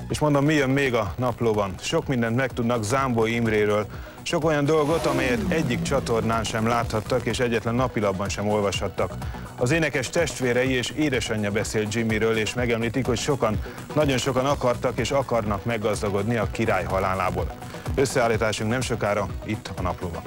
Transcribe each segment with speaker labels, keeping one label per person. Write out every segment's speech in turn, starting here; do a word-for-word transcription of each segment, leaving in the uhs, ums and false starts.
Speaker 1: És mondom, mi jön még a naplóban. Sok mindent megtudnak Zámbói Imréről. Sok olyan dolgot, amelyet egyik csatornán sem láthattak, és egyetlen napilapban sem olvashattak. Az énekes testvérei és édesanyja beszél Jimmyről, és megemlítik, hogy sokan, nagyon sokan akartak és akarnak meggazdagodni a király halálából. Összeállításunk nem sokára, itt a naplóban.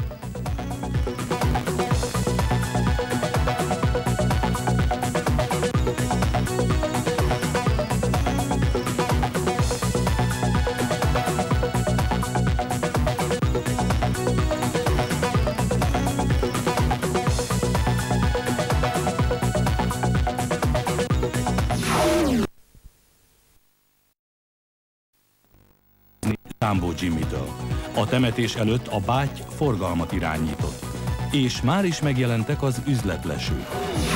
Speaker 2: Zámbó Jimmytől. A temetés előtt a báty forgalmat irányított, és már is megjelentek az üzletlesők.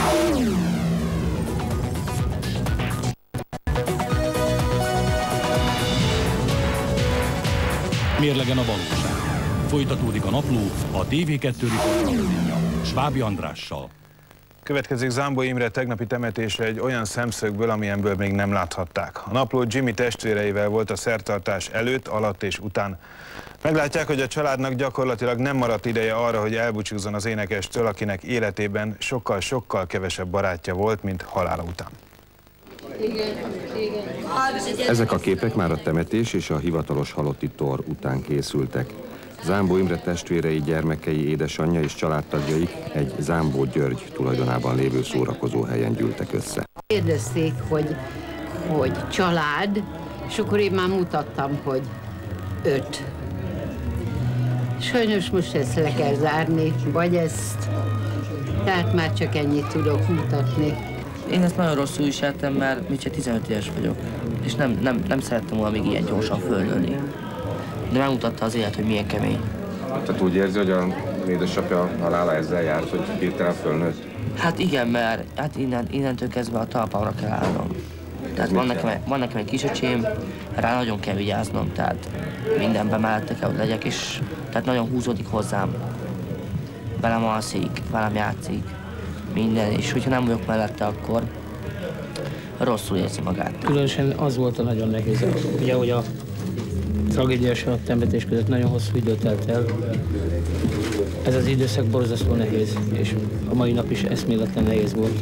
Speaker 2: Mérlegen a valóság. Folytatódik a napló, a té vé kettő riportmagazinja, Svábi Andrással.
Speaker 1: Következik Zámbói Imre tegnapi temetése egy olyan szemszögből, amilyenből még nem láthatták. A napló Jimmy testvéreivel volt a szertartás előtt, alatt és után. Meglátják, hogy a családnak gyakorlatilag nem maradt ideje arra, hogy elbúcsúzzon az énekestől, akinek életében sokkal-sokkal kevesebb barátja volt, mint halála után.
Speaker 3: Ezek a képek már a temetés és a hivatalos halotti tor után készültek. Zámbó Imre testvérei, gyermekei, édesanyja és családtagjaik egy Zámbó György tulajdonában lévő szórakozó helyen gyűltek össze.
Speaker 4: Kérdezték, hogy, hogy család, és akkor én már mutattam, hogy öt. Sajnos most ezt le kell zárni, vagy ezt, tehát már csak ennyit tudok mutatni.
Speaker 5: Én ezt nagyon rosszul viseltem, mert még csak tizenöt éves vagyok, és nem, nem, nem szerettem volna még ilyen gyorsan fölnőni. De megmutatta az élet, hogy milyen kemény.
Speaker 3: Tehát úgy érzi, hogy a édesapja halála ezzel járt, hogy hirtelen fölnőtt?
Speaker 5: Hát igen, mert hát innen, innentől kezdve a talpamra kell állnom. Tehát van nekem, van nekem egy kisöcsém, rá nagyon kell vigyáznom, tehát mindenben mellette kell, hogy legyek, és tehát nagyon húzódik hozzám. Velem alszik, velem játszik, minden, és hogyha nem vagyok mellette, akkor rosszul érzi magát.
Speaker 6: Különösen az volt a nagyon nehéz, ugye, hogy a tragédia és a temetés között nagyon hosszú idő telt el. Ez az időszak borzasztó nehéz, és a mai nap is eszméletlen nehéz volt.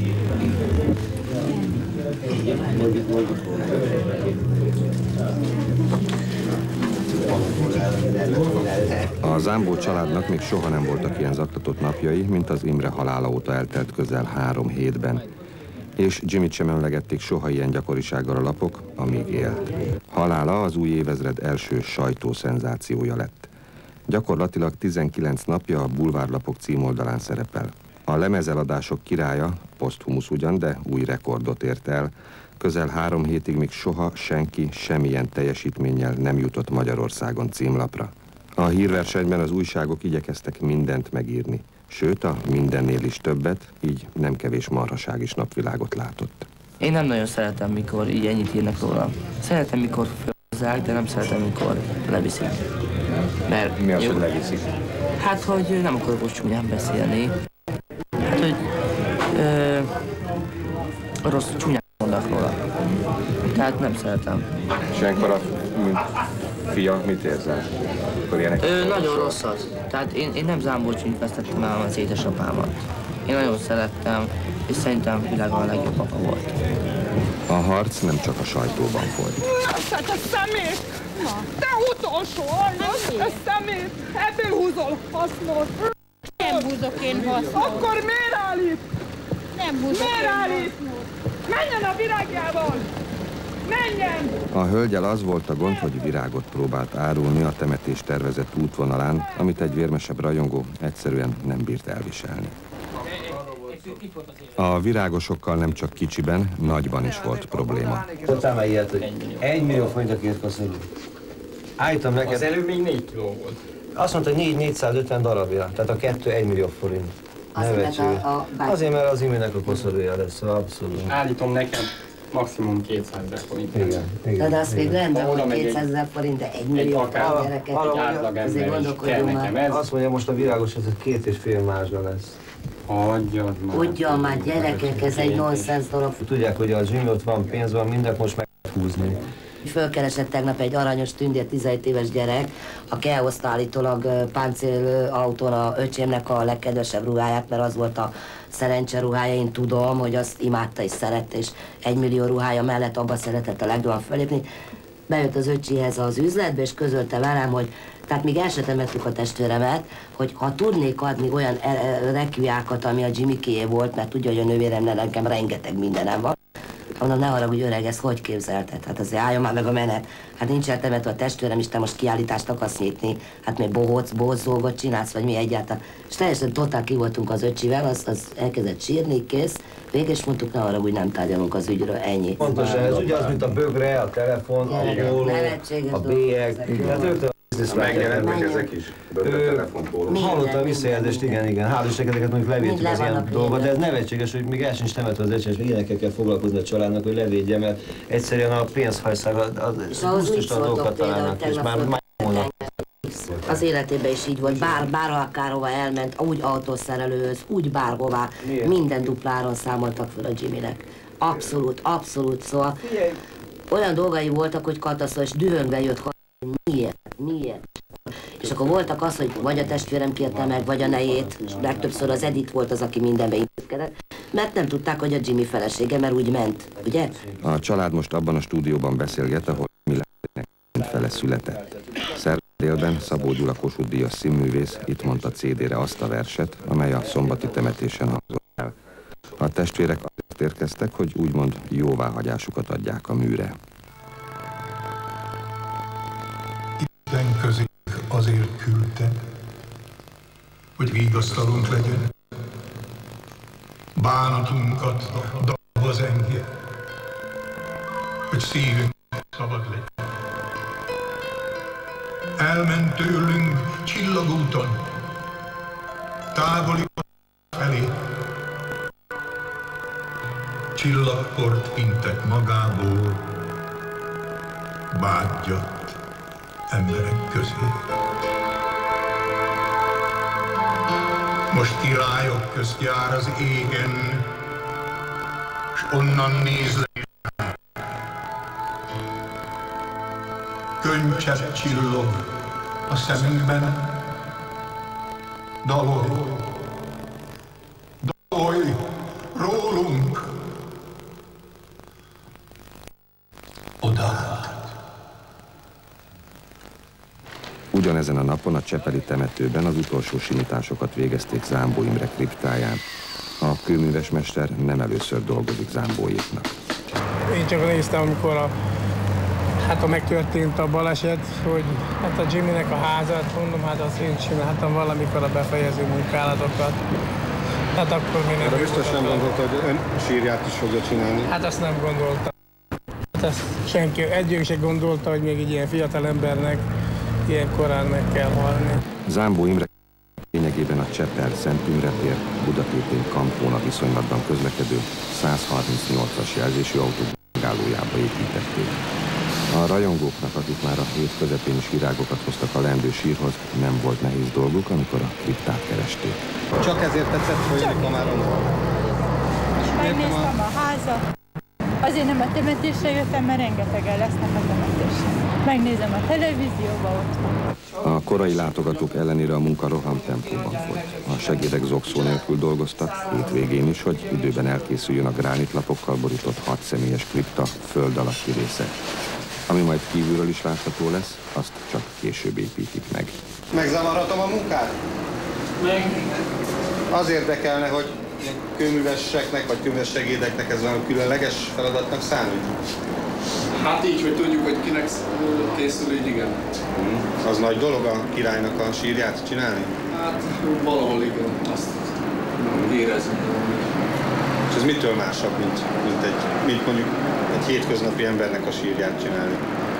Speaker 3: A Zámbó családnak még soha nem voltak ilyen zaklatott napjai, mint az Imre halála óta eltelt közel három hétben. És Jimmyt sem emlegették soha ilyen gyakorisággal a lapok, amíg élt. Halála az új évezred első sajtószenzációja lett. Gyakorlatilag tizenkilenc napja a bulvárlapok címoldalán szerepel. A lemezeladások királya, poszthumusz ugyan, de új rekordot ért el. Közel három hétig még soha senki semmilyen teljesítménnyel nem jutott Magyarországon címlapra. A hírversenyben az újságok igyekeztek mindent megírni. Sőt, a mindennél is többet, így nem kevés marhaság is napvilágot látott.
Speaker 5: Én nem nagyon szeretem, mikor így ennyit írnak róla. Szeretem, mikor felhozzák, de nem szeretem, mikor leviszik. Mert
Speaker 3: mi az, hogy leviszik?
Speaker 5: Hát, hogy nem akarok most csúnyán beszélni. Hát, hogy ö, rossz, csúnyán mondanak róla. Tehát nem szeretem.
Speaker 3: És ilyenkor a mint fia mit érzel?
Speaker 5: Ő nagyon rosszat. Tehát én, én nem Zámbó Jimmyt vesztettem el az édesapámat. Én nagyon szerettem, és szerintem világon a legjobb apa volt.
Speaker 3: A harc nem csak a sajtóban folyt.
Speaker 7: Lássák a szemét! Te utolsó aljas, a szemét! Ebből húzol hasznot!
Speaker 4: Nem húzok én hasznot.
Speaker 7: Akkor miért állít?
Speaker 4: Nem húzok
Speaker 7: miért állít? Menjen a virágjával! Menjen!
Speaker 3: A hölgyel az volt a gond, hogy virágot próbált árulni a temetés tervezett útvonalán, amit egy vérmesebb rajongó egyszerűen nem bírt elviselni. A virágosokkal nem csak kicsiben, nagyban is volt probléma.
Speaker 8: Mondtál már ilyet, hogy egy millió forint a két koszorú. Állítom neked...
Speaker 9: Az előbb még négy kiló volt.
Speaker 8: Azt mondta, hogy négy négyszázötven darabja, tehát a kettő egy millió forint. Nevetségű. Azért, mert az Iminek a koszorúja lesz, szóval abszolút.
Speaker 9: Állítom nekem maximum kétszázezer forint.
Speaker 8: Igen, igen.
Speaker 10: De az még rendben, hogy kétszázezer forint, de egy millió a gyereket.
Speaker 9: Azért gondolkodjunk már.
Speaker 8: Azt mondja, most a virágos, ez két és fél mázsa lesz.
Speaker 9: Hagyjad már.
Speaker 10: Ugyan már gyerekek, ez egy nonsens dolog.
Speaker 8: Tudják, hogy a Jimmy ott van, pénz van, mindent most meg lehet húzni.
Speaker 10: Fölkeresett tegnap egy aranyos tündér, tizenhét éves gyerek, aki elhozta állítólag páncélautón a öcsémnek a legkedvesebb ruháját, mert az volt a szerencse ruhája, én tudom, hogy azt imádta és szerette, és egy millió ruhája mellett abba szeretett a legjobban fölépni. Bejött az öcsihez az üzletbe, és közölte velem, hogy tehát még el se temettük a testvéremet, hogy ha tudnék adni olyan rekviákat, ami a Jimikéjé volt, mert tudja, hogy a nővéremnél nekem rengeteg mindenem van. Mondom, ne haragudj, öreg, ezt hogy képzelted? Hát azért álljon már meg a menet. Hát nincs eltemetve a testvérem, és te most kiállítást akarsz nyitni. Hát még bohóc, bohóc dolgot csinálsz, vagy mi egyáltalán. És teljesen totál ki voltunk az öcsivel, az, az elkezdett sírni, kész. Végül is mondtuk, ne haragudj, nem tárgyalunk az ügyről, ennyi.
Speaker 8: Pontosan, ez ugye az, mint a bögre, a telefon, a póló, a bélyeg.
Speaker 3: Megjelentek ezek is?
Speaker 8: Hallottam a visszajelzést, igen, igen. Hál' Istennek mondjuk levédjük az ilyen dolgot, de ez nevetséges, hogy még el sincs temetve az öcsém, és még ilyenekkel kell foglalkozni a családnak, hogy levédje, mert egyszerűen a pénzhajszág az biztosan dolgokat találnak, és már már
Speaker 10: az életében is így volt, bár, bár akárhova elment, úgy autószerelőhöz, úgy bárhová, minden dupláron számoltak fel a Jimmynek. Abszolút, abszolút, szóval olyan dolgai voltak, hogy katasztrófa, és dühöngve jött, hogy miért, miért. És akkor voltak az, hogy vagy a testvérem kérte meg, vagy a nejét, és legtöbbször az Edith volt az, aki mindenbe intézkedett, mert nem tudták, hogy a Jimmy felesége, mert úgy ment, ugye?
Speaker 3: A család most abban a stúdióban beszélget, ahol Jimmy fele született. Szerda délben Szabó Gyula Kossuth Díjas színművész itt mondta cé dére azt a verset, amely a szombati temetésen hangzott el. A testvérek azért érkeztek, hogy úgymond jóváhagyásukat adják a műre.
Speaker 11: Isten közé azért küldte, hogy vigasztalunk legyen. Bánatunkat dalba zengje, hogy szívünk szabad legyen. Elment tőlünk csillagúton, távoli felé. Csillagport intek magából, vágyott emberek közé. Most királyok közt jár az égen, s onnan néz le. Könycsepp csillog a szemünkben, dalolj, dalolj rólunk, odaállt.
Speaker 3: Ugyanezen a napon a csepeli temetőben az utolsó simításokat végezték Zámbó Imre kriptáján. A kőművesmester nem először dolgozik Zámbóéknak.
Speaker 12: Én csak néztem, amikor a Hát ha megtörtént a baleset, hogy hát a Jimmynek a házat, mondom, hát azt én csináltam valamikor a befejező munkálatokat. Hát akkor mi nem...
Speaker 3: De biztos nem gondolta, hogy ön sírját is fogja csinálni?
Speaker 12: Hát azt nem gondoltam. Hát azt senki, egyik se gondolta, hogy még egy ilyen fiatal embernek ilyen korán meg kell halni.
Speaker 3: Zámbó Imre lényegében a Csepel-Szent Imre tér Budatétén-Kampóna viszonylatban közlekedő százharmincnyolcas jelzésű autó megállójába építették. A rajongóknak, akik már a hét közepén is virágokat hoztak a leendő sírhoz, nem volt nehéz dolguk, amikor a kriptát keresték.
Speaker 13: Csak ezért tetszett folyni Komáromban?
Speaker 14: Megnéztem a házat. Azért nem a temetésre jöttem, mert rengetegen lesznek a temetésen. Megnézem a televízióba ott.
Speaker 3: A korai látogatók ellenére a munka rohamtempóban folyt. A segédek zokszó nélkül dolgoztak, hétvégén is, hogy időben elkészüljön a gránitlapokkal borított hat személyes kripta föld alatti része. Ami majd kívülről is látható lesz, azt csak később építik meg.
Speaker 13: Megzavarhatom a munkát?
Speaker 14: Meg.
Speaker 13: Az érdekelne, hogy kőműveseknek vagy kőműves segédeknek ez a különleges feladatnak számít?
Speaker 15: Hát így, hogy tudjuk, hogy kinek készül, így igen.
Speaker 13: Hmm. Az nagy dolog a királynak a sírját csinálni?
Speaker 15: Hát valahol igen, azt érezni.
Speaker 13: És ez mitől másabb, mint, mint, egy, mint mondjuk egy hétköznapi embernek a sírját csinálni?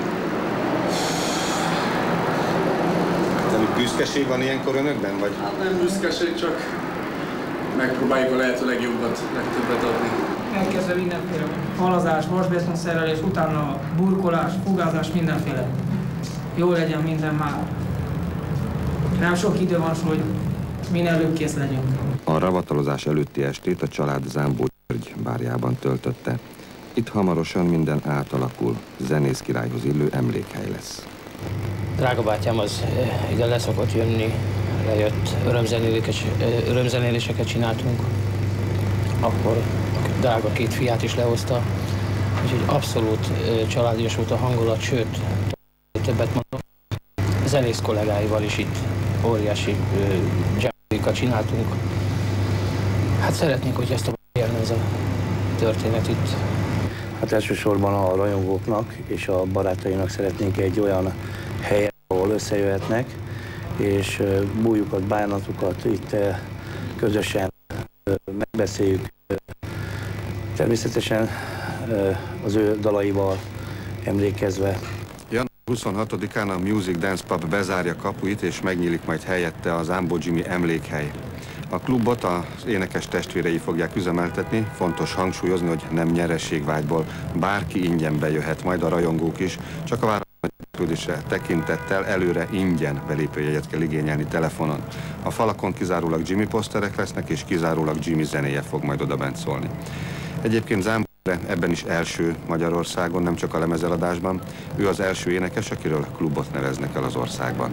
Speaker 13: Nem büszkeség van ilyenkor önökben, vagy?
Speaker 15: Hát nem büszkeség, csak megpróbáljuk a lehető legjobbat, legtöbbet adni.
Speaker 16: Elkezdve mindenféle falazás, vasbeszonszerelés, utána burkolás, fugázás, mindenféle. Jó legyen minden már. Nem sok idő van, hogy minél előbb kész legyünk.
Speaker 3: A ravatalozás előtti estét a család Zámbó György bárjában töltötte. Itt hamarosan minden átalakul, zenész királyhoz illő emlékhely lesz.
Speaker 6: Drága bátyám az ide leszokott jönni, lejött, örömzenéléseket csináltunk. Akkor drága két fiát is lehozta, úgyhogy abszolút családias volt a hangulat, sőt, többet mondom, zenész kollégáival is itt óriási jamikat csináltunk. Hát szeretnénk, hogy ezt a élne ez a történet itt.
Speaker 17: Hát elsősorban a rajongóknak és a barátainak szeretnénk egy olyan helyen, ahol összejöhetnek, és bújukat, bánatukat itt közösen megbeszéljük. Természetesen az ő dalaival emlékezve.
Speaker 3: január huszonhatodikán a Music Dance Pub bezárja kapuit, és megnyílik majd helyette az Zámbó Jimmy emlékhely. A klubot az énekes testvérei fogják üzemeltetni, fontos hangsúlyozni, hogy nem nyerességvágyból, bárki ingyen bejöhet, majd a rajongók is, csak a várakozásra tekintettel előre ingyen belépőjegyet kell igényelni telefonon. A falakon kizárólag Jimmy poszterek lesznek, és kizárólag Jimmy zenéje fog majd odabent szólni. Egyébként Zámbó ebben is első Magyarországon, nem csak a lemezeladásban. Ő az első énekes, akiről klubot neveznek el az országban.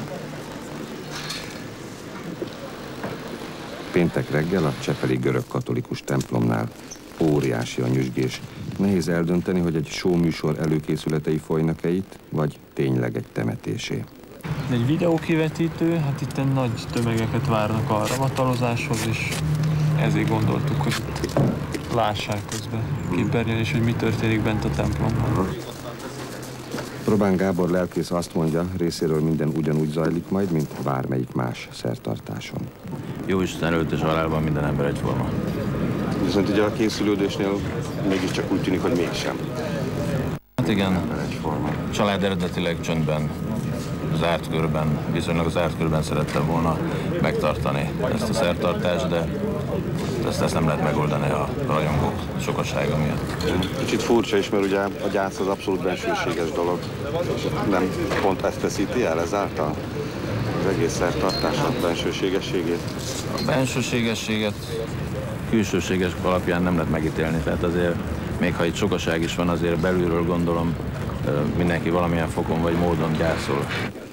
Speaker 3: Péntek reggel a csepeli görög-katolikus templomnál. Óriási a nyüzsgés. Nehéz eldönteni, hogy egy showműsor előkészületei folynak-e itt, vagy tényleg egy temetésé.
Speaker 18: Egy videókivetítő, hát itt nagy tömegeket várnak a ravatalozáshoz, és ezért gondoltuk, hogy lássák közben képernyőn is, hogy mi történik bent a templomban.
Speaker 3: Robán Gábor lelkész azt mondja, részéről minden ugyanúgy zajlik majd, mint bármelyik más szertartáson.
Speaker 19: Jó Isten előtt és halálban minden ember egyforma.
Speaker 3: Viszont ugye a készülődésnél mégiscsak úgy tűnik, hogy mégsem.
Speaker 19: Hát igen, a család eredetileg csöndben, zárt körben, viszonylag zárt körben szerette volna megtartani ezt a szertartást, de ezt, ezt nem lehet megoldani a rajongók sokasága miatt.
Speaker 3: Kicsit furcsa is, mert ugye a gyász az abszolút bensőséges dolog. Nem pont ezt veszíti el ezáltal az egész szertartás a bensőségességét?
Speaker 19: A bensőségességet külsőséges alapján nem lehet megítélni, tehát azért még ha itt sokaság is van, azért belülről gondolom mindenki valamilyen fokon vagy módon gyászol.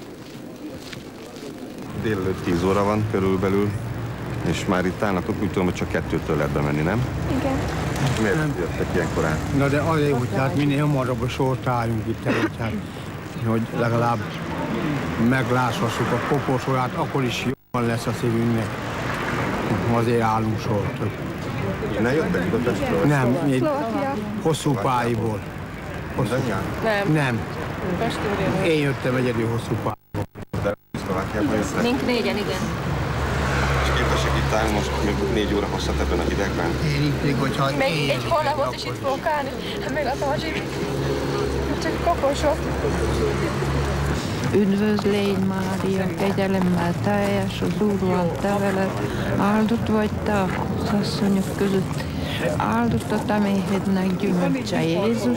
Speaker 3: Délelőtt tíz óra van körülbelül, és már itt állnak, úgy tudom, hogy csak kettőtől lehet bemenni, nem?
Speaker 14: Igen.
Speaker 3: Miért nem jöttek ilyen korán?
Speaker 20: Na de azért, hogy hát minél hamarabb a sort álljunk itt előtt, hát, hogy legalább meglássassuk a koporsóját, akkor is jól lesz a szívünknek. Azért állunk sort. Hogy...
Speaker 3: Ne jöttek Budapestről?
Speaker 20: Nem, egy hosszú pályából. Hosszú...
Speaker 14: Nem.
Speaker 20: Nem. Én jöttem egyedül hosszú pályából.
Speaker 3: De Szlovákiában jöttek?
Speaker 14: Mink négyen, igen.
Speaker 3: És képesek itt állni most még négy óra hosszat ebben a hidegben?
Speaker 20: Én itt, hogyha...
Speaker 14: Még egy hónapot is itt fogok állni. Megadtam a zsírt. Csak koposok.
Speaker 21: Üdvözlégy, Mária, kegyelemmel teljes, az Úr van te veled, áldott vagy te az asszonyok között, áldott a te méhednek gyümölcse Jézus,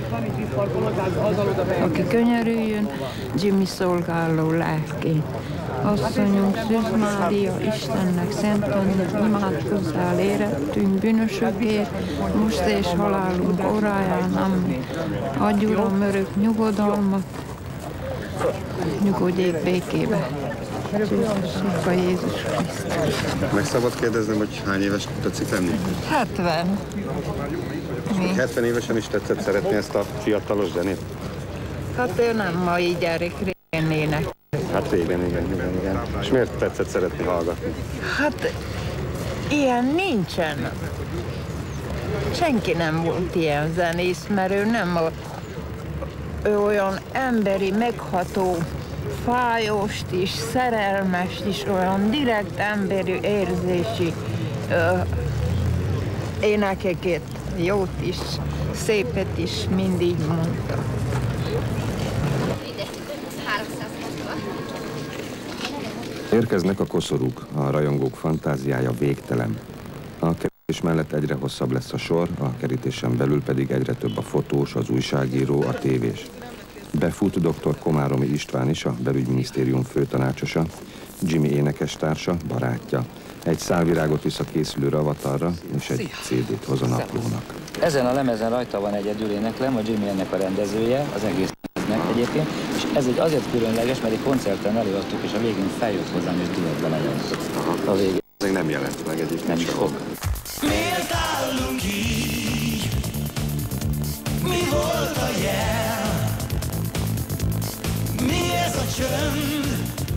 Speaker 21: aki könyörüljön, Jimmy szolgáló lelkén. Asszonyunk, Szűz Mária, Istennek szent Anna, imádkozzál érettünk bűnösökért, most és halálunk óráján, amen. Adj Uram örök nyugodalmat, nyugodjék békébe. Csúszunk a Jézus Krisztus.
Speaker 3: Meg szabad kérdeznem, hogy hány éves tetszik lenni?
Speaker 21: hetven. Mi?
Speaker 3: hetven évesen is tetszett szeretni ezt a fiatalos zenét?
Speaker 21: Hát ő nem mai gyerek, régen ének.
Speaker 3: Hát régen, igen, igen, igen. És miért tetszett szeretni hallgatni?
Speaker 21: Hát ilyen nincsen. Senki nem volt ilyen zenész, mert ő nem a, ő olyan emberi, megható, fájost is, szerelmest is, olyan direkt emberi érzési ö, énekeket, jót is, szépet is mindig mondta.
Speaker 3: Érkeznek a koszorúk, a rajongók fantáziája végtelen. A kerítés mellett egyre hosszabb lesz a sor, a kerítésen belül pedig egyre több a fotós, az újságíró, a tévés. Befut dr. Komáromi István is, a belügyminisztérium főtanácsosa, Jimmy énekestársa, barátja. Egy szál virágot visz a készülő ravatalra, és egy cé dét hoz a naplónak.
Speaker 2: Ezen a lemezen rajta van egyedül éneklem, a Jimmy ennek a rendezője, az egész lemeznek egyébként, és ez egy azért különleges, mert egy koncerten előadtuk, és a végén feljött hozzám, és duettbe lejátszott. A végén.
Speaker 3: Ez nem jelent meg egyébként.
Speaker 2: Nem is fog.
Speaker 22: Miért állunk így? Mi volt a jel? Mi ez a csönd?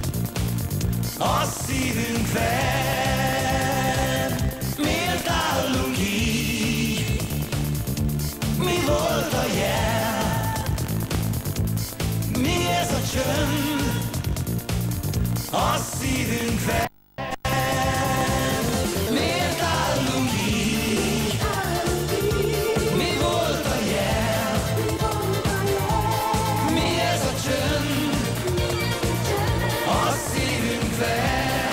Speaker 22: A szívünk fel. Miért állunk így? Mi volt a jel? Mi ez a csönd? A szívünk fel. Miért állunk így? Mi volt a jel? Mi ez a csönd? A szívünk fel.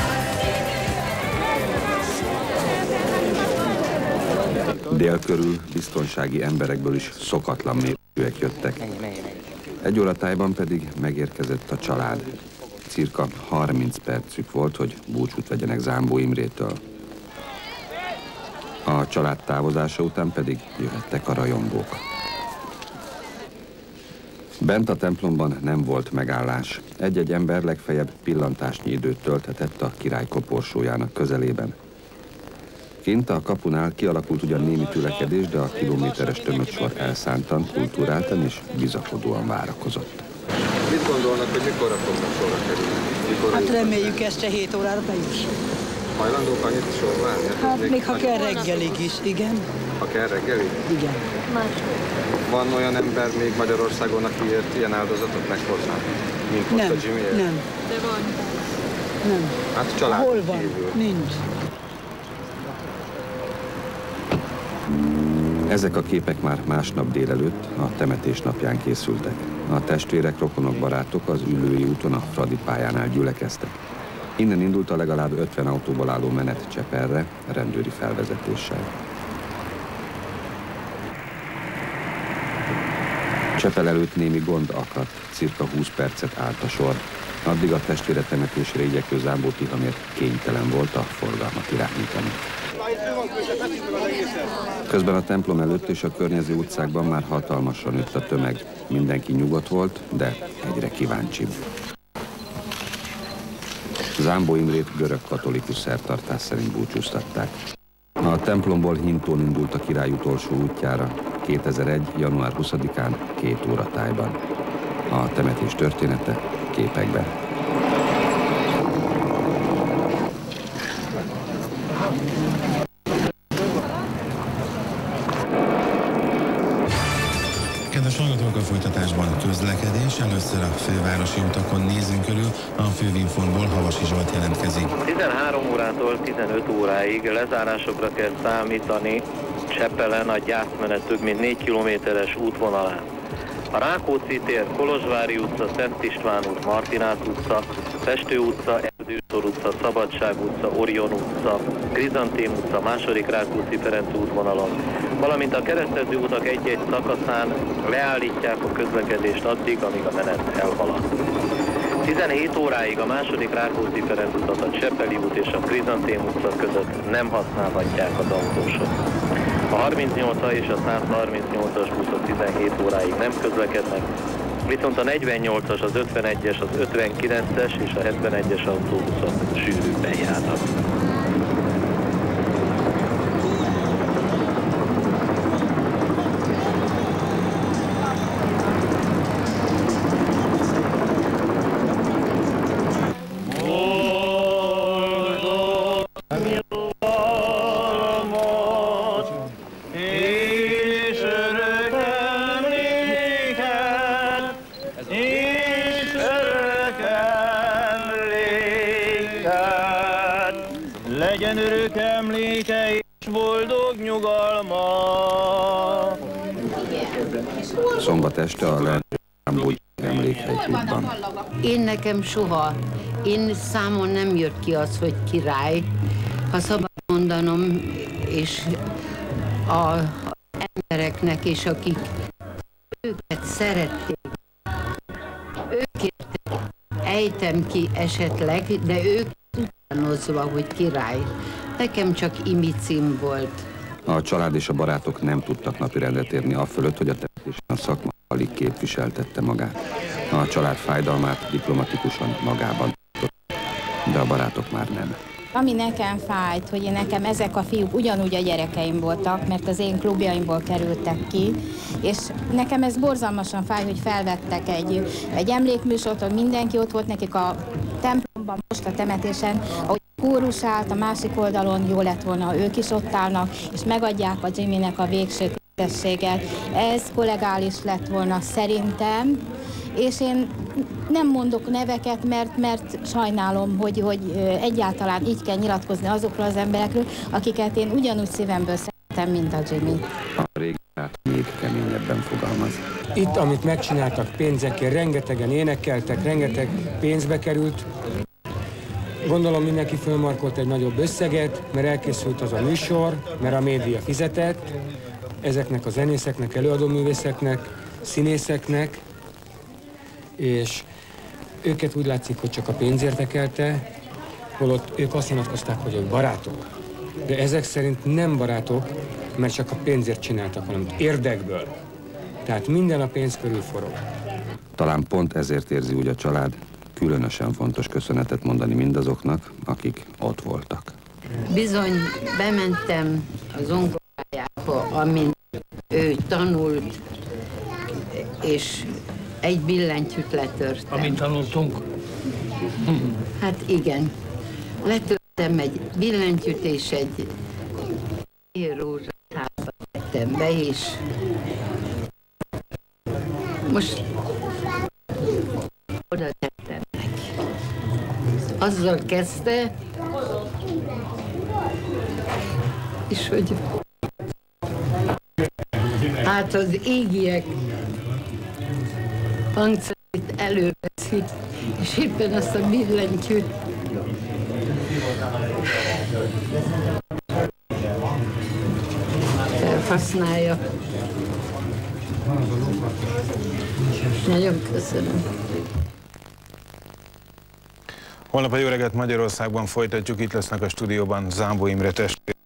Speaker 3: Dél körül biztonsági emberekből is szokatlan mérőek jöttek. Egy óra tájban pedig megérkezett a család. Cirka harminc percük volt, hogy búcsút vegyenek Zámbó Imrétől. A család távozása után pedig jöhettek a rajongók. Bent a templomban nem volt megállás. Egy-egy ember legfeljebb pillantásnyi időt tölthetett a király koporsójának közelében. Kint a kapunál kialakult ugyan némi tülekedés, de a kilométeres tömegcsor elszántan, kulturáltan és bizakodóan várakozott.
Speaker 23: Mit gondolnak, hogy mikorra fognak sorra kerülni? Mikor
Speaker 24: hát reméljük este hét órára bejussunk.
Speaker 23: Hajlandók annyit sorválni?
Speaker 24: Hát még, még ha kell reggelig is, igen.
Speaker 23: Ha kell reggelig?
Speaker 24: Igen.
Speaker 23: Van olyan ember még Magyarországon, aki ért ilyen áldozatot meghozná? Mint most
Speaker 24: nem,
Speaker 23: a Jimmy ért?
Speaker 24: Nem. De van. Nem.
Speaker 23: Hát család
Speaker 24: hol van?
Speaker 23: Kívül.
Speaker 24: Nincs.
Speaker 3: Ezek a képek már másnap délelőtt, a temetés napján készültek. A testvérek, rokonok, barátok az Üllői úton a Fradi pályánál gyülekeztek. Innen indult a legalább ötven autóból álló menet Csepelre, rendőri felvezetéssel. Csepel előtt némi gond akadt, cirka húsz percet állt a sor. Addig a testvére temetésre igyekvő Zámbó Tihamér kénytelen volt a forgalmat irányítani. Közben a templom előtt és a környező utcákban már hatalmasan nőtt a tömeg. Mindenki nyugodt volt, de egyre kíváncsibb. Zámbó Imrét görög katolikus szertartás szerint búcsúztatták. A templomból hintón indult a király utolsó útjára, kétezer-egy. január huszadikán két óra tájban. A temetés története képekben.
Speaker 25: Kedves hallgatók, a folytatásban közlekedés. Először a fővárosi utakon nézzünk körül. A Fővinformból Havasi Zsolt jelentkezik.
Speaker 26: tizenhárom órától tizenöt óráig lezárásokra kell számítani Csepelen a gyászmenet több mint négy kilométeres útvonalán. A Rákóczi tér, Kolozsvári utca, Szent István út, Martinát utca, Pestő utca, Erdősor utca, Szabadság utca, Orion utca, Krizantém utca, második Rákóczi-Ferenc útvonalon, valamint a keresztező utak egy-egy szakaszán leállítják a közlekedést addig, amíg a menet elhalad. tizenhét óráig a második Rákóczi-Ferenc utat a Csepeli út és a Krizantém utca között nem használhatják az autósok. A harmincnyolcas és a százharmincnyolcas buszok tizenhét óráig nem közlekednek, viszont a negyvennyolcas, az ötvenegyes, az ötvenkilences és a hetvenegyes autóbuszok sűrűbben járnak.
Speaker 22: Legyen örök emléke és boldog nyugalma.
Speaker 3: Szombat este a Leendő emlékhelyklubban.
Speaker 4: Én nekem soha, én számon nem jött ki az, hogy király, ha szabad mondanom, és a embereknek, és akik őket szerették, őkért ejtem ki esetleg, de ők tudták nyilvánozva, hogy király. Nekem csak imicim volt.
Speaker 3: A család és a barátok nem tudtak napirendet érni afölött, hogy a temetésen a szakma alig képviseltette magát. A család fájdalmát diplomatikusan magában tartott, de a barátok már nem.
Speaker 1: Ami nekem fájt, hogy én nekem ezek a fiúk ugyanúgy a gyerekeim voltak, mert az én klubjaimból kerültek ki, és nekem ez borzalmasan fáj, hogy felvettek egy, egy emlékműsort, hogy mindenki ott volt nekik a templomban, most a temetésen, ahogy a kórus állt, a másik oldalon jó lett volna, ha ők is ott állnak, és megadják a Jimmynek a végső tisztességet. Ez kollegális lett volna szerintem, és én nem mondok neveket, mert, mert sajnálom, hogy, hogy egyáltalán így kell nyilatkozni azokról az emberekről, akiket én ugyanúgy szívemből szeretem, mint a Jimmy.
Speaker 3: A régi barát még keményebben fogalmaz.
Speaker 5: Itt, amit megcsináltak pénzekért, rengetegen énekeltek, rengeteg pénzbe került. Gondolom mindenki fölmarkolt egy nagyobb összeget, mert elkészült az a műsor, mert a média fizetett. Ezeknek a zenészeknek, előadóművészeknek, színészeknek, és őket úgy látszik, hogy csak a pénz érdekelte, holott ők azt nyilatkozták, hogy ők barátok. De ezek szerint nem barátok, mert csak a pénzért csináltak valamit, érdekből. Tehát minden a pénz körül forog.
Speaker 3: Talán pont ezért érzi úgy a család, különösen fontos köszönetet mondani mindazoknak, akik ott voltak.
Speaker 4: Bizony bementem az zongorájába, amin ő tanult, és egy billentyűt letörtem.
Speaker 6: Amint tanultunk?
Speaker 4: Hát igen. Letörtem egy billentyűt, és egy rózsaházat tettem be, és most oda tettem neki. Azzal kezdte, és hogy hát az égiek hangszerét előveszi, és éppen azt a billentyűt felhasználja. Nagyon köszönöm.
Speaker 25: Holnap a Jó reggelt Magyarországban folytatjuk, itt lesznek a stúdióban Zámbó Imre testvér.